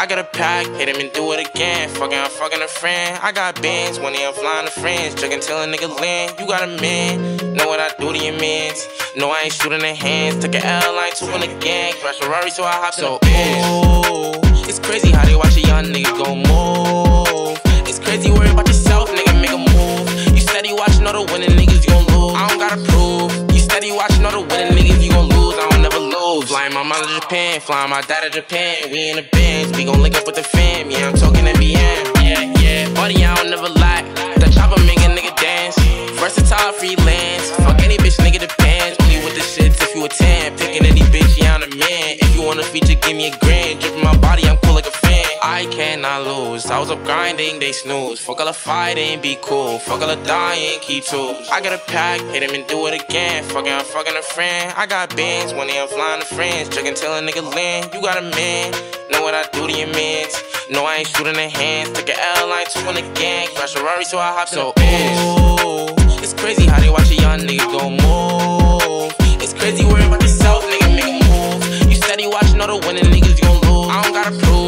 I got a pack, hit him and do it again. I'm fucking a friend. I got bands, when I'm flying to friends. Drinking till a nigga land. You got a man, know what I do to your mans. No, I ain't shooting in hands. Took an L, I ain't two in the gang. Crash Ferrari, so I hopped in the Benz. It's crazy how they watch a young nigga go move. It's crazy, worry about yourself, nigga, make a move. You steady watching all the winning niggas, you gon' lose. I don't gotta prove. You steady watching all the winning niggas, you gon' lose. I don't never lose. Flying my mom to Japan, flying my dad to Japan. We in the Benz, we gon' link up with the fam. Yeah, I'm talking NBM. Yeah, buddy, I don't never lie. The chopper make a nigga dance. Versatile freelance. Fuck any bitch, nigga, depends. Only with the shits if you a 10. Picking any bitch, yeah, I'm the man. If you want a feature, give me a grand. Dripping my body, I'm cool like a fan. I cannot lose. I was up grinding, they snooze. Fuck all the fighting, be cool. Fuck all the dying, keep tools. I got a pack, hit him and do it again. I'm fucking a friend. I got bands, when I'm flying to friends. Drinking till a nigga land. You got a man, know what I do to your mans. No, I ain't shooting in hands. Took an L, I ain't two in the gang. Crash Ferrari, so I hopped in the Benz. It's crazy how they watch a young nigga go move. It's crazy worrying about yourself, nigga, make a move. You steady watching all the winning niggas, you gon' lose. I don't gotta prove.